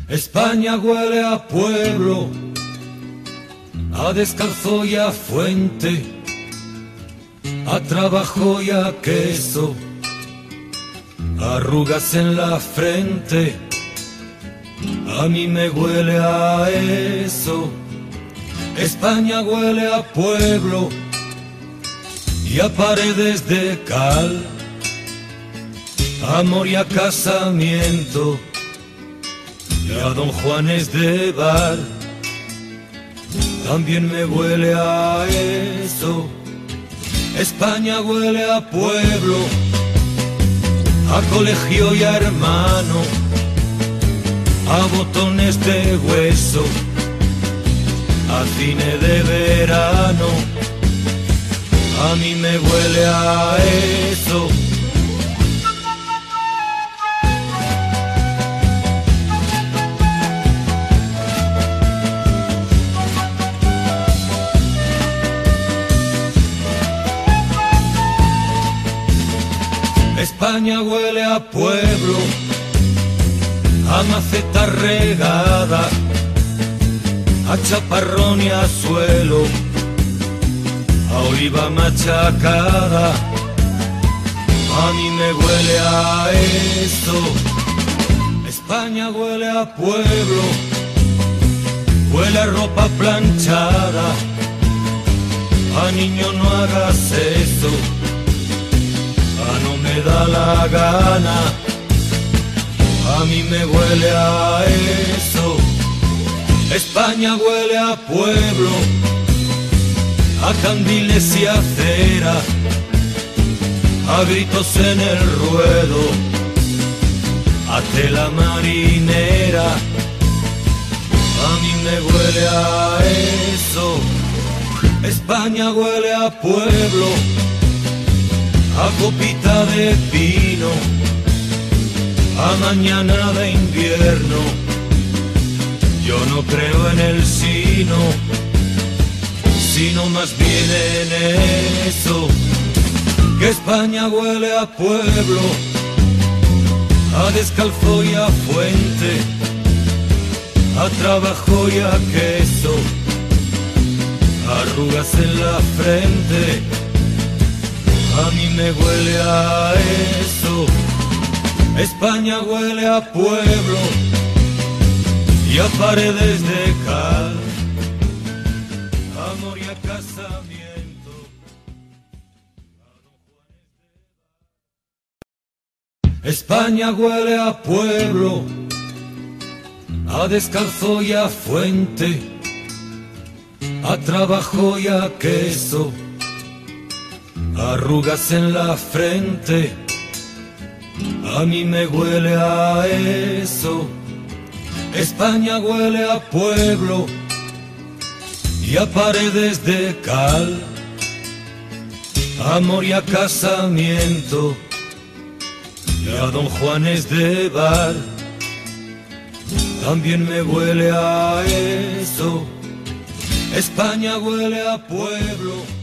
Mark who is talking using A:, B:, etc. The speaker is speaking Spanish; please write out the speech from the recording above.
A: España huele a pueblo, a descalzo y a fuente, a trabajo y a queso, arrugas en la frente. A mí me huele a eso. España huele a pueblo y a paredes de cal, amor y a casamiento y a Don Juanes de bar. También me huele a eso. España huele a pueblo, a colegio y a hermano, a botones de hueso, a cine de verano. A mí me huele a eso. España huele a pueblo, a maceta regada, a chaparrón y a suelo, a oliva machacada. A mí me huele a eso. España huele a pueblo, huele a ropa planchada, a niño no hagas eso, no me da la gana. A mí me huele a eso. España huele a pueblo, a candiles y a cera, a gritos en el ruedo, a tela marinera. A mí me huele a eso. España huele a pueblo, a copita de vino, a mañana de invierno. Yo no creo en el sino más bien en eso. Que España huele a pueblo, a descalzo y a fuente, a trabajo y a queso, arrugas en la frente. A mí me huele a eso. España huele a pueblo y a paredes de cal, amor y a casamiento. España huele a pueblo, a descalzo y a fuente, a trabajo y a queso, arrugas en la frente. A mí me huele a eso. España huele a pueblo y a paredes de cal, amor y a casamiento y a Don Juanes de bar. También me huele a eso. España huele a pueblo.